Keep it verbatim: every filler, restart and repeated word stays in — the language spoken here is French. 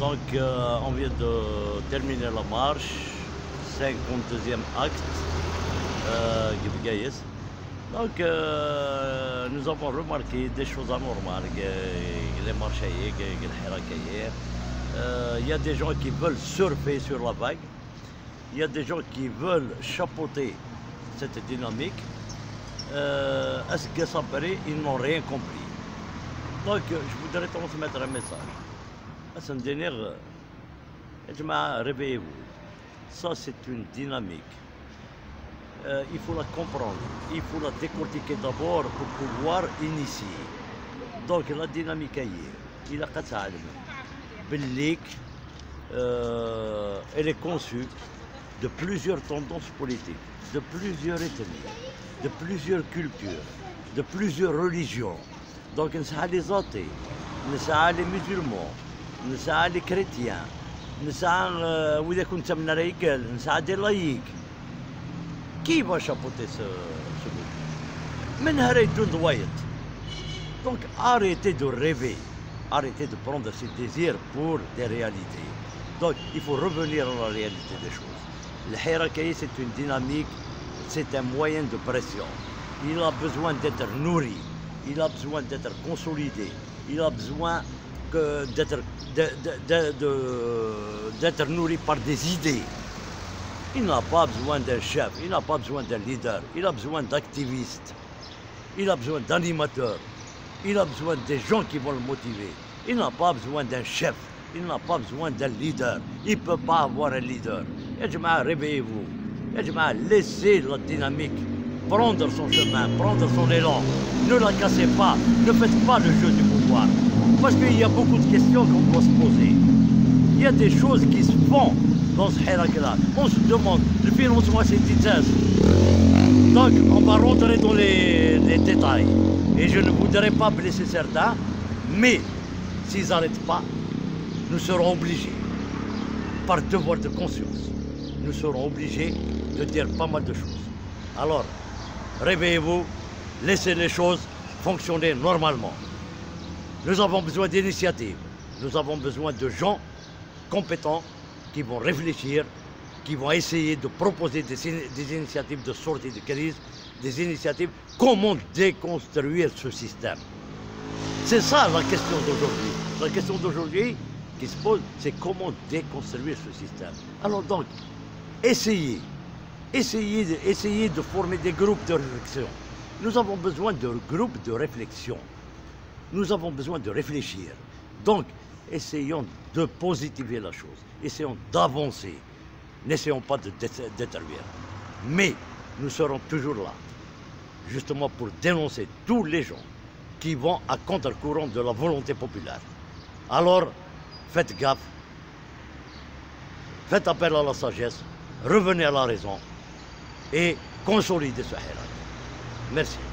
Donc euh, on vient de terminer la marche, cinquante-deuxième acte, euh, Gibgaïs. Donc euh, nous avons remarqué des choses anormales, les marches, il y a des gens qui veulent surfer sur la vague, il y a des gens qui veulent chapeauter cette dynamique. Euh, à ce que ça paraît, ils n'ont rien compris. Donc je voudrais transmettre un message. C'est une dernière. Réveillez-vous. Ça, c'est une dynamique. Euh, il faut la comprendre. Il faut la décortiquer d'abord pour pouvoir initier. Donc la dynamique est. Il a qu'à s'allumer. Elle est conçue de plusieurs tendances politiques, de plusieurs ethnies, de plusieurs cultures, de plusieurs religions. Donc nous sommes les athées, nous sommes les musulmans, nous sommes les chrétiens, nous sommes des laïcs. Qui va chapeauter ce, ce mouvement? Donc arrêtez de rêver, arrêtez de prendre ces désirs pour des réalités. Donc il faut revenir à la réalité des choses. Le Hirakaï, c'est une dynamique, c'est un moyen de pression. Il a besoin d'être nourri, il a besoin d'être consolidé, il a besoin d'être nourri par des idées. Il n'a pas besoin d'un chef, il n'a pas besoin d'un leader, il a besoin d'activistes, il a besoin d'animateurs, il a besoin des gens qui vont le motiver. Il n'a pas besoin d'un chef, il n'a pas besoin d'un leader, il ne peut pas avoir un leader. Réveillez-vous, laissez la dynamique prendre son chemin, prendre son élan. Ne la cassez pas, ne faites pas le jeu du pouvoir. Parce qu'il y a beaucoup de questions qu'on doit se poser. Il y a des choses qui se font dans ce Hirak-là. On se demande, le financement c'est Tizaz. Donc on va rentrer dans les, les détails. Et je ne voudrais pas blesser certains, mais s'ils n'arrêtent pas, nous serons obligés, par devoir de conscience, nous serons obligés de dire pas mal de choses. Alors, réveillez-vous, laissez les choses fonctionner normalement. Nous avons besoin d'initiatives, nous avons besoin de gens compétents qui vont réfléchir, qui vont essayer de proposer des, des initiatives de sortie de crise, des initiatives comment déconstruire ce système. C'est ça la question d'aujourd'hui. La question d'aujourd'hui qui se pose, c'est comment déconstruire ce système. Alors donc, essayez, essayez, essayez de former des groupes de réflexion. Nous avons besoin de groupes de réflexion. Nous avons besoin de réfléchir. Donc, essayons de positiver la chose. Essayons d'avancer. N'essayons pas de détruire. Mais nous serons toujours là, justement pour dénoncer tous les gens qui vont à contre-courant de la volonté populaire. Alors, faites gaffe, faites appel à la sagesse, revenez à la raison et consolidez ce Hirak. Merci.